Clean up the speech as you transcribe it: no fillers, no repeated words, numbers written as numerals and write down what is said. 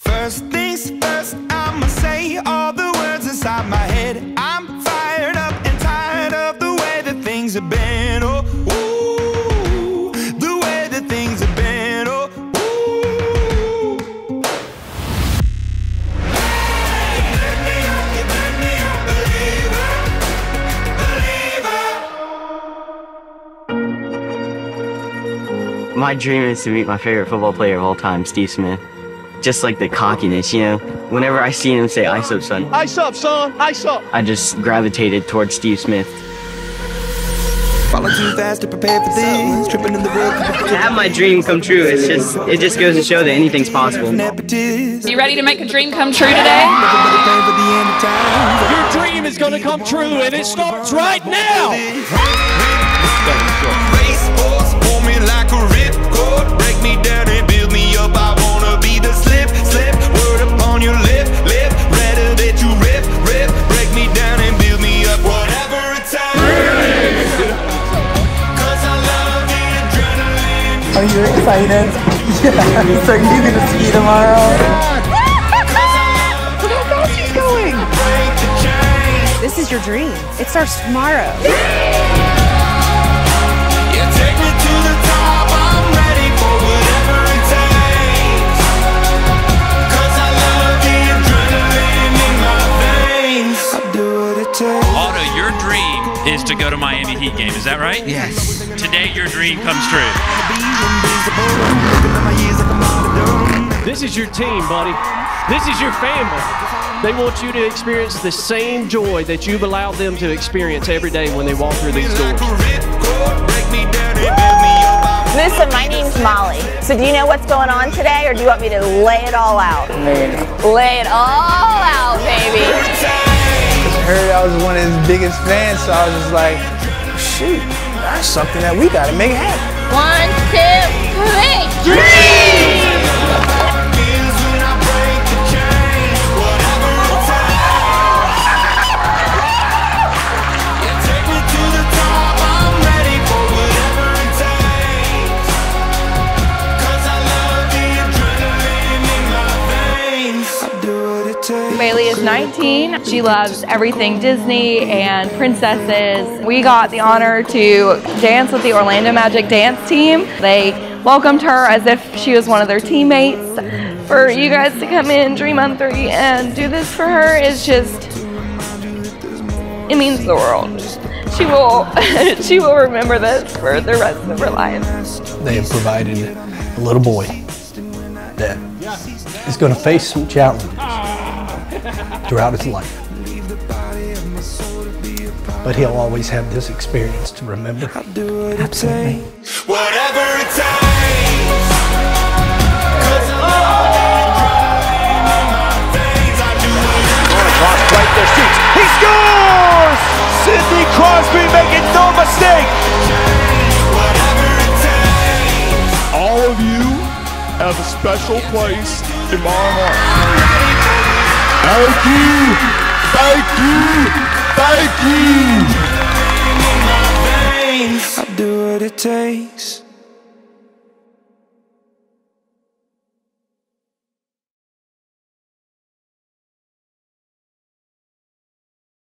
First things first, I'ma say all the words inside my head. I'm fired up and tired of the way that things have been. Oh, ooh, the way that things have been. Oh, ooh. Let me up, believer. My dream is to meet my favorite football player of all time, Steve Smith. Just like the cockiness, you know? Whenever I see him say, "Ice up, son." Ice up, son. Ice up. I just gravitated towards Steve Smith. Falling too fast to prepare for things, tripping in the road. To have my dream come true, it just goes to show that anything's possible. You ready to make a dream come true today? Your dream is going to come true, and it starts right now. Race horse, pull me like a ripcord, break me down and build me up. I wanna be the slip, word upon your lip, rather that you rip, break me down and build me up. Whatever it takes, 'cause I love the adrenaline. Are you excited? Yeah. So you're gonna ski tomorrow? Look how fast he's going. This is your dream. It starts tomorrow. Take me to the top, I'm ready for whatever it takes, 'cause I love the adrenaline in my veins. I do what it takes. Otto, your dream is to go to Miami Heat game, is that right? Yes. Today your dream comes true. This is your team, buddy. This is your family. They want you to experience the same joy that you've allowed them to experience every day when they walk through these doors. Listen, my name's Molly. So do you know what's going on today, or do you want me to lay it all out? Lay it all out, baby. I heard I was one of his biggest fans, so I was just like, shoot, that's something that we gotta make happen. 1, 2, 3. Dream! Bailey is 19. She loves everything Disney and princesses. We got the honor to dance with the Orlando Magic dance team. They welcomed her as if she was one of their teammates. For you guys to come in, Dream on 3, and do this for her is just, it means the world. She will remember this for the rest of her life. They have provided a little boy that is going to face some challenges throughout his life. But he'll always have this experience to remember. Absolutely. Whatever it takes, 'cause I love the adrenaline in my veins. I do it. Across right their seats. He scores! Sidney Crosby making no mistake. Whatever it takes. All of you have a special place in my heart. Thank you. Thank you.